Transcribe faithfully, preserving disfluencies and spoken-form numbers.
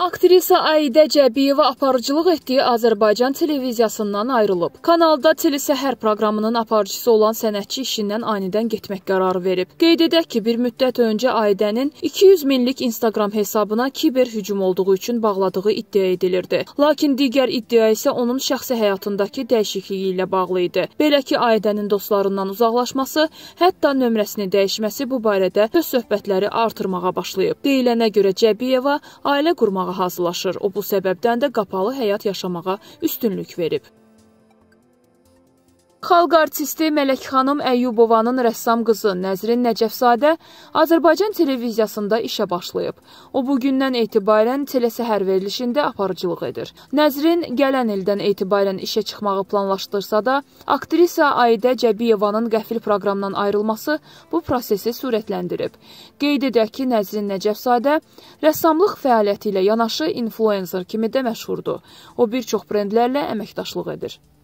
Aktrisa Aidə Cəbiyeva aparıcılıq etdiyi Azərbaycan televiziyasından ayrılıb. Kanalda Telesəhər proqramının aparıcısı olan sənətçi işindən anidən getmək qərarı verib. Qeyd edək ki, bir müddət öncə Aidənin iki yüz minlik Instagram hesabına kiber hücum olduğu üçün bağladığı iddia edilirdi. Lakin digər iddia isə onun şəxsi həyatındakı dəyişikliyi ilə bağlı idi. Belə ki, Aidənin dostlarından uzaqlaşması, hətta nömrəsini dəyişməsi bu barədə söz söhbətləri artırmağa başlayıb. Deyilənə görə Cəbiyeva ailə qurmağa hazırlaşır. O bu səbəbdən də qapalı həyat yaşamağa üstünlük verib. Xalq artisti Mələk xanım Əyyubovanın rəssam qızı Nəzrin Nəcəfzadə Azərbaycan televiziyasında işə başlayıb. O bugündən etibarən Telesəhər verilişində aparıcılıq edir. Nəzrin gələn ildən etibarən işə çıxmağı planlaşdırsa da, aktrisa Aidə Cəbiyevanın qəfil proqramdan ayrılması bu prosesi sürətləndirib. Qeyd edək ki, Nəzrin Nəcəfzadə rəssamlıq fəaliyyəti ilə yanaşı influencer kimi də məşhurdur. O bir çox brendlərlə əməkdaşlıq edir.